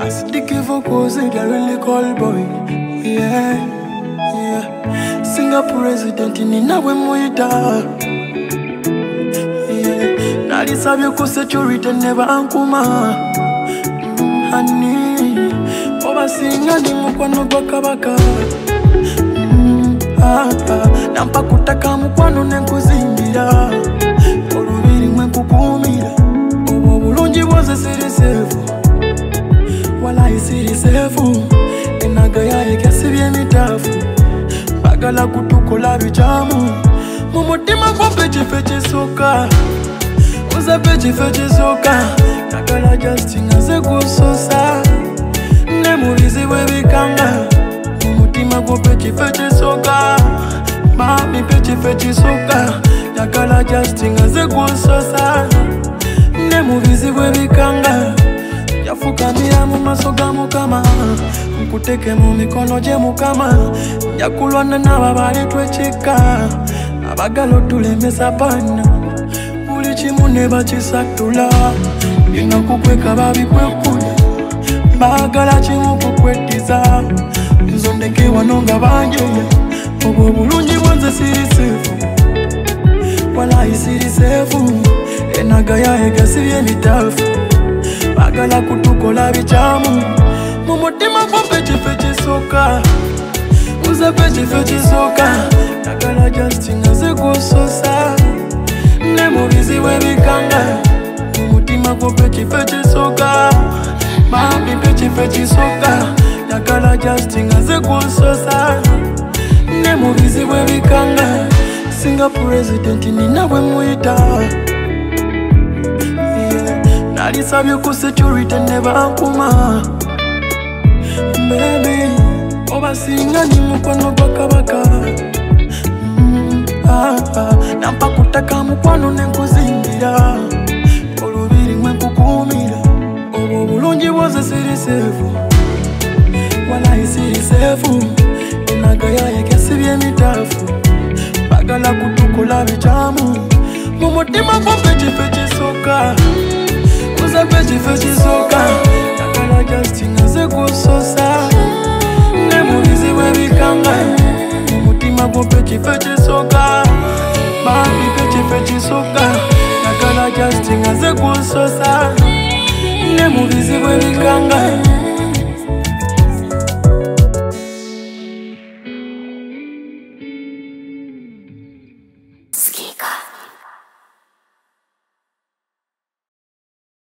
Sticky vocals, they really call boy. Yeah, yeah. Singapore resident in Inawe Muida. Yeah. Nali sabyo ku security never ankuma. Honey, oba singa ni mukwano gwa kabaka. Nampa kutaka mukwano nenkuzimbira. Olubiri mwe kukumira. Obo bulungi bwose siri sefu. Wala isiri sefu. Enaga yaye kasibye mitafu. Bagala kutukola bijamu. Mumutima kwa pechi soka. Uza pechi soka. Nagala justing aze kusosa. Nemubizi webikanga. Mumutima kwa pechi soka. Mami pechi soka. Nagala justing aze kusosa. Nemubizi webikanga. Yafukamira mu maso ga Mukama. Nkuteke mu mikono gye Mukama. Njakulwana n'ababali twekika. Abagala otulemesa bana. Buli kimu ne bakisatula. Bina kukweka babikwekula. Bagala kimu kukwetiza. Nzondeke wano nga banjeya. Obwo bulungi bwonze siri sefu. Walayi siri sefu. Enaga yaye gasibye mitafu. Bagala kutukola bijamu. Mumutima kwa pechi soka. Uza pechi soka. Nagala justing aze kusosa. Nemubizi webikanga. Mumutima kwa pechi soka. Mami pechi soka. Nagala justing aze kusosa. Nemubizi webikanga. Singapore resident in Inawe Muida. Nali sabyo ku security never ankuma. Baby, oba singa ni mukwano gwa kabaka. Nampa kutaka mukwano nenkuzimbira. Olubiri mwe kukumira. Obo bulungi bwose siri sefu. Wala isiri sefu. Enaga yaye kasibye mitafu. Bagala kutukola bijamu. Mumutima kwa pechi soka. Uza pechi soka. Nagala justing aze kusosa. Nemubizi webikanga. Mumutima kwa pechi soka. Mami pechi soka. Nagala justing aze kusosa. Nemubizi webikanga.